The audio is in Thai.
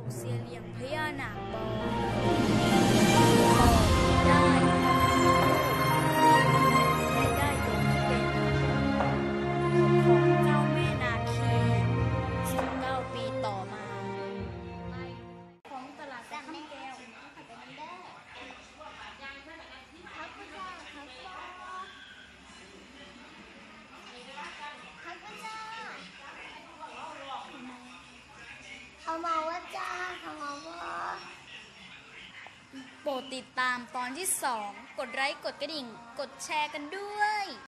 เสียเลี้ยงพญานาคบอได้และได้ยกให้เป็นของเจ้าแม่นาคี19 ปีต่อมาของตลาดข้ามแก้วเขามาว่าจ้าเขามาว่าโปรดติดตามตอนที่ 2 กดไลค์ กดกระดิ่ง กดแชร์กันด้วย